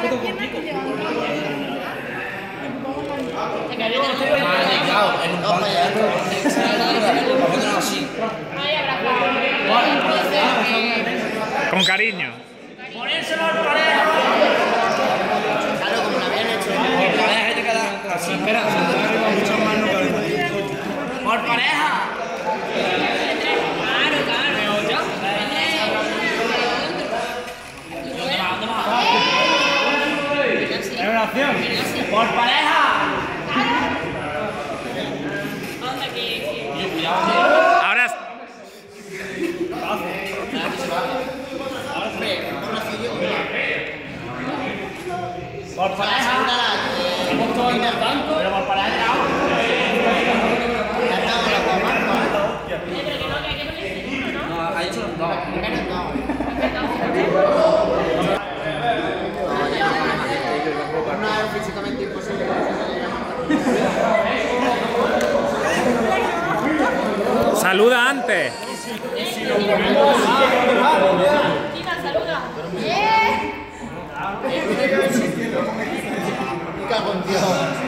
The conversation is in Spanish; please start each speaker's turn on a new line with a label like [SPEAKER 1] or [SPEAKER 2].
[SPEAKER 1] foto contigo.
[SPEAKER 2] Con cariño.
[SPEAKER 3] Ponérselo al pareja.
[SPEAKER 4] Claro, como lo habían hecho.
[SPEAKER 3] Por pareja y te queda así. Espera, mucho más no cabe. Por pareja. Claro, claro. ¿Me oyes?
[SPEAKER 1] ¿Es una acción?
[SPEAKER 3] Por pareja.
[SPEAKER 2] Ahora es...
[SPEAKER 3] Por pareja. Hemos todo intentando, pero por pareja ya. No, ha dicho los dos.
[SPEAKER 4] No es físicamente imposible.
[SPEAKER 2] Saluda antes.
[SPEAKER 4] Me cago en Dios.